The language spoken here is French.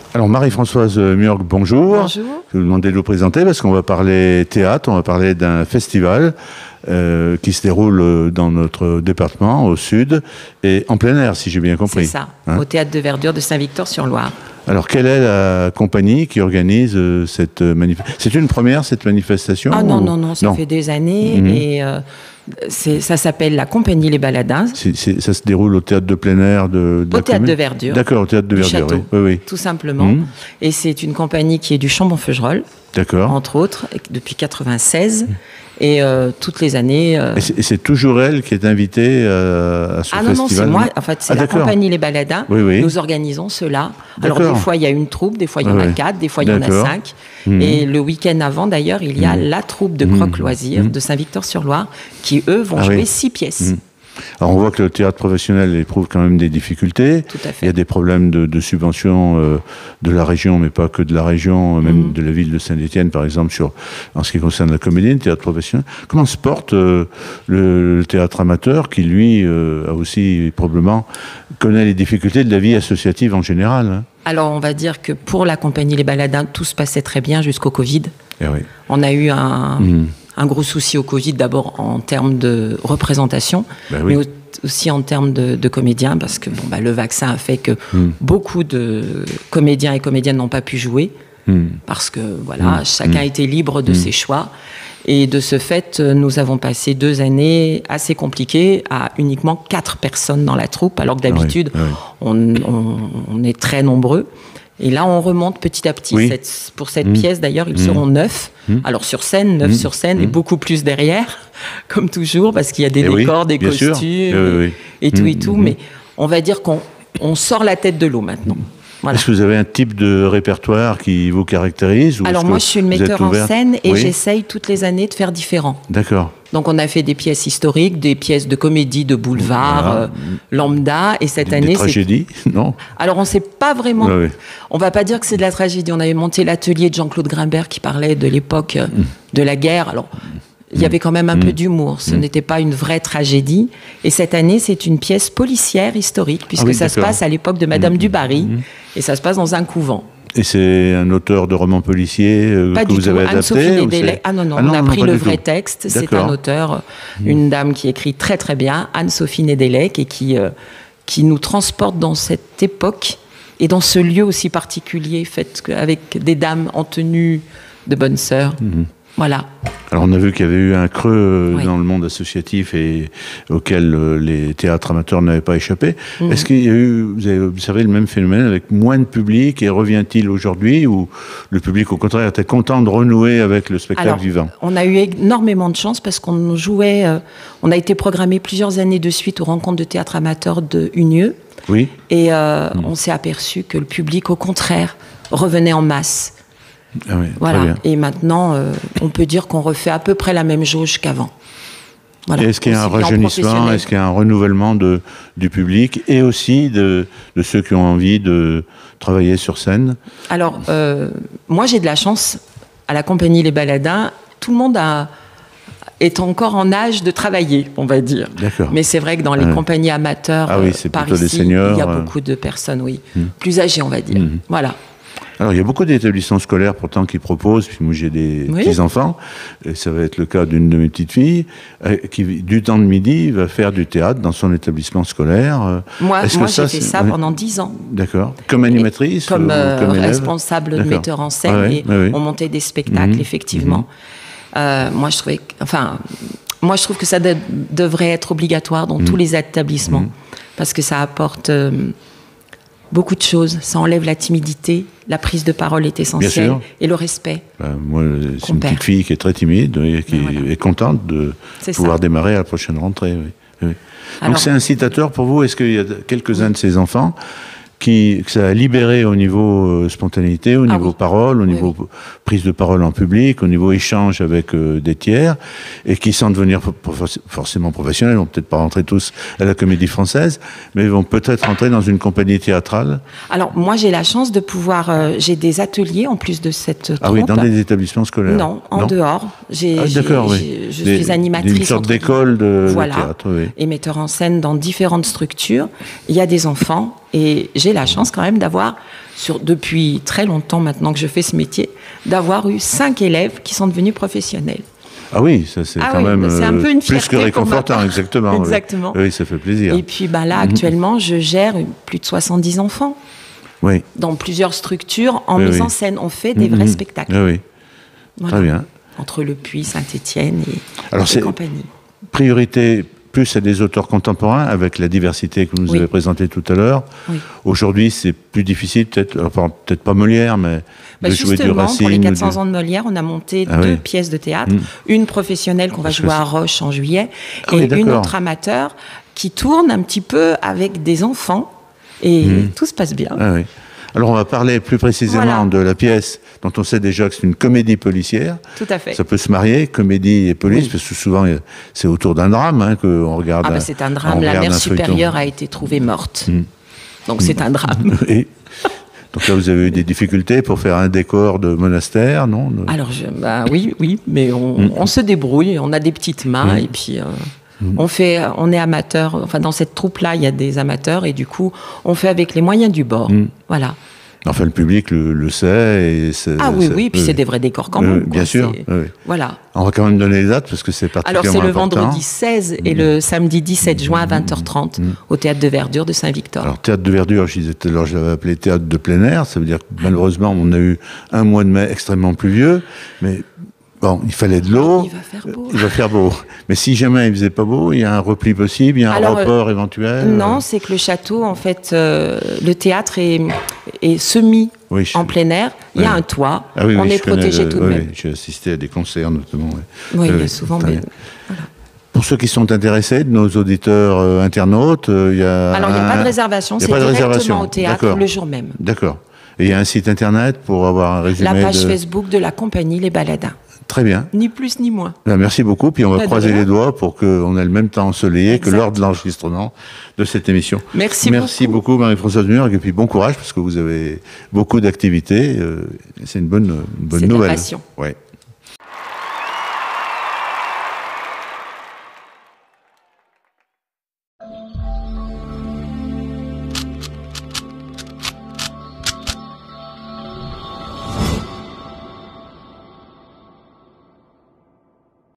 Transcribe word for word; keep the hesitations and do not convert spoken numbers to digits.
Alors Marie-Françoise Murg, bonjour. Bonjour. Je vais vous demander de vous présenter parce qu'on va parler théâtre, on va parler d'un festival euh, qui se déroule dans notre département, au sud, et en plein air, si j'ai bien compris. C'est ça, hein, au Théâtre de Verdure de Saint-Victor-sur-Loire. Alors, quelle est la compagnie qui organise euh, cette manifestation? C'est une première, cette manifestation? Ah non, ou... non, non, ça non. fait des années, mmh. et euh, ça s'appelle la Compagnie Les Baladins. C'est, c'est, ça se déroule au Théâtre de plein air de, de Au la Théâtre commune de Verdure. D'accord, au Théâtre de Verdure, Château, oui. oui, oui. Tout simplement. Mmh. Et c'est une compagnie qui est du Chambon-Feugerolles, d'accord, entre autres, depuis quatre-vingt-seize. Mmh. Et euh, toutes les années... Euh... Et, c'est, et c'est toujours elle qui est invitée euh, à ce ah, festival? Ah non, non, c'est moi. En fait, c'est ah, la d'accord. Compagnie Les Baladins. Oui, oui. Nous organisons cela. D'accord. Alors, des fois, il y a une troupe, des fois, il y en ah, a ouais. quatre, des fois, il y en a cinq. Mmh. Et le week-end avant, d'ailleurs, il y a mmh. la troupe de croque-loisirs mmh. de Saint-Victor-sur-Loire qui, eux, vont ah, jouer oui. six pièces. Mmh. Alors on voit que le théâtre professionnel éprouve quand même des difficultés. Tout à fait. Il y a des problèmes de, de subvention euh, de la région, mais pas que de la région, même mmh. de la ville de Saint-Étienne, par exemple, sur, en ce qui concerne la comédie, le théâtre professionnel. Comment se porte euh, le, le théâtre amateur, qui lui euh, a aussi probablement connaît les difficultés de la vie associative en général, hein? Alors on va dire que pour la Compagnie Les Baladins, tout se passait très bien jusqu'au Covid. Et oui. On a eu un... Mmh. un gros souci au Covid, d'abord en termes de représentation, ben oui. mais aussi en termes de, de comédiens, parce que bon, bah, le vaccin a fait que mm. beaucoup de comédiens et comédiennes n'ont pas pu jouer, mm. parce que voilà, mm. chacun mm. était libre de mm. ses choix. Et de ce fait, nous avons passé deux années assez compliquées à uniquement quatre personnes dans la troupe, alors que d'habitude, oui, oui. On, on, on est très nombreux. Et là, on remonte petit à petit. Oui. Cette, pour cette mmh. pièce, d'ailleurs, ils mmh. seront neuf. Mmh. Alors, sur scène, neuf mmh. sur scène, mmh. et beaucoup plus derrière, comme toujours, parce qu'il y a des et décors, oui, des costumes, et, oui, oui. et tout mmh. et tout. Mmh. Mais on va dire qu'on on sort la tête de l'eau maintenant. Voilà. Est-ce que vous avez un type de répertoire qui vous caractérise ou Alors, moi, je suis une metteur en scène et oui. j'essaye toutes les années de faire différent. D'accord. Donc, on a fait des pièces historiques, des pièces de comédie, de boulevard, voilà. euh, lambda. Et cette des, année, des tragédies, c'est... non? Alors, on ne sait pas vraiment... Ah oui. On ne va pas dire que c'est de la tragédie. On avait monté l'atelier de Jean-Claude Grimbert qui parlait de l'époque mmh. de la guerre. Alors, il y avait quand même un mmh. peu d'humour. Ce mmh. n'était pas une vraie tragédie. Et cette année, c'est une pièce policière historique, puisque ah oui, ça d'accord. se passe à l'époque de Madame mmh. du Barry. Mmh. Et ça se passe dans un couvent. Et c'est un auteur de romans policiers euh, pas que du vous tout. avez Anne-Sophie adapté Nédélec. Ah non, non, ah non, on a non, pris le vrai tout. texte. D'accord. C'est un auteur, mmh. une dame qui écrit très très bien, Anne-Sophie Nédélec, et qui, euh, qui nous transporte dans cette époque et dans ce lieu aussi particulier, fait avec des dames en tenue de bonnes sœurs. Mmh. Voilà. Alors on a vu qu'il y avait eu un creux oui. dans le monde associatif et auquel euh, les théâtres amateurs n'avaient pas échappé. Mmh. Est-ce qu'il y a eu, vous avez observé le même phénomène avec moins de public et revient-il aujourd'hui ou le public au contraire était content de renouer avec le spectacle Alors, vivant? On a eu énormément de chance parce qu'on jouait, euh, on a été programmé plusieurs années de suite aux rencontres de théâtre amateur de Unieux. Oui. Et euh, mmh. on s'est aperçu que le public au contraire revenait en masse. Ah oui, voilà. Et maintenant, euh, on peut dire qu'on refait à peu près la même jauge qu'avant. Voilà. Et est-ce qu'il y a un rajeunissement, est-ce qu'il y a un renouvellement de, du public et aussi de, de ceux qui ont envie de travailler sur scène? Alors, euh, moi j'ai de la chance, à la Compagnie Les Baladins, tout le monde a, est encore en âge de travailler, on va dire. D'accord. Mais c'est vrai que dans les ouais. compagnies amateurs, ah oui, c'est par plutôt ici, des seniors, il y a euh... beaucoup de personnes, oui, mmh. plus âgées, on va dire. Mmh. Voilà. Alors, il y a beaucoup d'établissements scolaires, pourtant, qui proposent, puis moi j'ai des oui. petits-enfants, et ça va être le cas d'une de mes petites filles, euh, qui, du temps de midi, va faire du théâtre dans son établissement scolaire. Moi, Est-ce moi que ça, j'ai fait ça oui. pendant dix ans. D'accord. Comme animatrice? Comme, ou euh, comme responsable de metteur en scène, ah, ouais, et ouais, ouais. on montait des spectacles, mmh. effectivement. Mmh. Euh, moi, je trouvais... Que, enfin, moi, je trouve que ça de, devrait être obligatoire dans mmh. tous les établissements, mmh. parce que ça apporte... Euh, beaucoup de choses, ça enlève la timidité, la prise de parole est essentielle et le respect. Ben, moi, c'est une petite fille qui est très timide et qui ben voilà. est contente de c'est pouvoir ça. démarrer à la prochaine rentrée. Oui. Oui. Alors, donc c'est incitateur pour vous? Est-ce qu'il y a quelques-uns oui. de ces enfants qui, que ça a libéré au niveau euh, spontanéité, au niveau ah oui. parole, au oui, niveau oui. prise de parole en public, au niveau échange avec euh, des tiers, et qui, sans devenir forcément professionnels, vont peut-être pas rentrer tous à la Comédie Française, mais vont peut-être rentrer dans une compagnie théâtrale? Alors, moi, j'ai la chance de pouvoir... Euh, j'ai des ateliers, en plus de cette troupe. Ah oui, dans des établissements scolaires? Non, en non dehors. J'ai, ah, d'accord, j'ai, oui. Je des, suis animatrice. Une sorte d'école de, voilà, de théâtre, oui. Et metteur en scène dans différentes structures. Il y a des enfants... Et j'ai la chance quand même d'avoir sur, depuis très longtemps maintenant que je fais ce métier, d'avoir eu cinq élèves qui sont devenus professionnels. Ah oui, ça c'est ah quand oui, même un peu une plus que réconfortant, exactement. Exactement. Oui. oui, ça fait plaisir. Et puis bah, là, actuellement, je gère plus de soixante-dix enfants. Oui. Dans plusieurs structures, en oui, mise oui. en scène. On fait des vrais mmh, spectacles. Oui, oui. Voilà. Très bien. Entre Le Puy, Saint-Étienne et, Alors, et compagnie. Priorité plus à des auteurs contemporains, avec la diversité que vous nous oui. avez présentée tout à l'heure. Oui. Aujourd'hui, c'est plus difficile, peut-être, enfin, peut-être pas Molière, mais bah de jouer du Racine. Pour les quatre cents du... ans de Molière, on a monté ah, deux oui. pièces de théâtre. Mmh. Une professionnelle qu'on va jouer à Roche en juillet, ah, et oui, une autre amateur qui tourne un petit peu avec des enfants. Et mmh. tout se passe bien. Ah, oui. Alors, on va parler plus précisément voilà. de la pièce dont on sait déjà que c'est une comédie policière. Tout à fait. Ça peut se marier, comédie et police, oui. parce que souvent, c'est autour d'un drame hein, qu'on regarde. Ah, bah, c'est un drame. La mère supérieure a été trouvée morte. Mmh. Donc, mmh. c'est un drame. Et donc là, vous avez eu des difficultés pour faire un décor de monastère, non? Alors, je, bah, oui, oui, mais on, mmh. on se débrouille, on a des petites mains, mmh. et puis... Euh, On fait, on est amateur. Enfin, dans cette troupe-là, il y a des amateurs et du coup, on fait avec les moyens du bord. Mmh. Voilà. Enfin, le public le, le sait. Et ah oui, oui. Puis oui. c'est des vrais décors quand même. Euh, bien sûr. Oui. Voilà. On va quand même donner les dates parce que c'est particulièrement important. Alors, c'est le important. vendredi seize et mmh. le samedi dix-sept juin à vingt heures trente mmh. au Théâtre de Verdure de Saint-Victor. Alors, Théâtre de Verdure, je disais tout à l'heure, je l'avais appelé Théâtre de plein air. Ça veut dire que malheureusement, on a eu un mois de mai extrêmement pluvieux. Mais bon, il fallait de l'eau. Il va faire beau. Il va faire beau. Mais si jamais il faisait pas beau, il y a un repli possible, il y a un Alors, report euh, éventuel. Non, c'est que le château, en fait, euh, le théâtre est, est semi oui, je... en plein air. Il oui. y a un toit. Ah, oui, on oui, est protégé tout de oui, même. J'ai assisté à des concerts notamment. Oui, oui il y a souvent. Mais... Voilà. Pour ceux qui sont intéressés, de nos auditeurs euh, internautes, euh, il y a. Alors, il n'y a un... pas de réservation, c'est directement réservation. Au théâtre le jour même. D'accord. Et il y a un site internet pour avoir un résumé. La page de... Facebook de la compagnie Les Baladins. Très bien. Ni plus ni moins. Ben, merci beaucoup. Puis on va Pas croiser les doigts pour qu'on ait le même temps ensoleillé exact. Que lors de l'enregistrement de cette émission. Merci, merci beaucoup. beaucoup Marie-Françoise Mur. Et puis bon courage parce que vous avez beaucoup d'activités. C'est une bonne, une bonne C'est nouvelle. C'est la passion. Ouais.